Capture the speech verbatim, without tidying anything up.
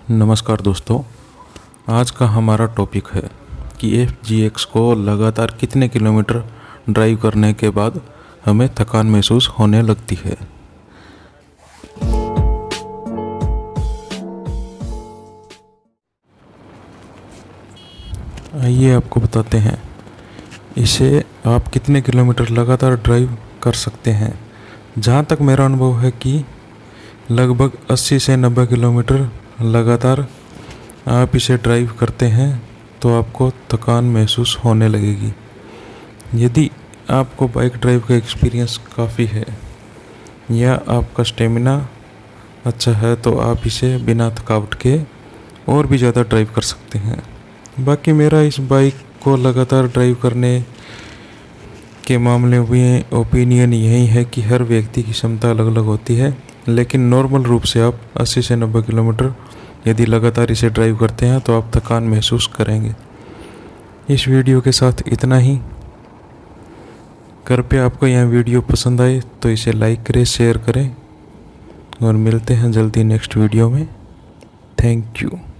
नमस्कार दोस्तों, आज का हमारा टॉपिक है कि एफ जी एक्स को लगातार कितने किलोमीटर ड्राइव करने के बाद हमें थकान महसूस होने लगती है। आइए आपको बताते हैं इसे आप कितने किलोमीटर लगातार ड्राइव कर सकते हैं। जहाँ तक मेरा अनुभव है कि लगभग अस्सी से नब्बे किलोमीटर लगातार आप इसे ड्राइव करते हैं तो आपको थकान महसूस होने लगेगी। यदि आपको बाइक ड्राइव का एक्सपीरियंस काफ़ी है या आपका स्टेमिना अच्छा है तो आप इसे बिना थकावट के और भी ज़्यादा ड्राइव कर सकते हैं। बाकी मेरा इस बाइक को लगातार ड्राइव करने के मामले में ओपिनियन यही है कि हर व्यक्ति की क्षमता अलग अलग होती है, लेकिन नॉर्मल रूप से आप अस्सी से नब्बे किलोमीटर यदि लगातार इसे ड्राइव करते हैं तो आप थकान महसूस करेंगे। इस वीडियो के साथ इतना ही। कृपया आपको यह वीडियो पसंद आए तो इसे लाइक करें, शेयर करें और मिलते हैं जल्दी नेक्स्ट वीडियो में। Thank you.